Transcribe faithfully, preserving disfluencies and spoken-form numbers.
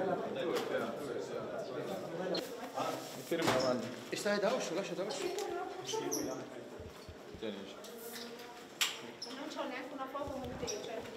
Fermo avanti. E stai da oscio, lascia da oscio. Non c'ho neanche una foto con te, cioè.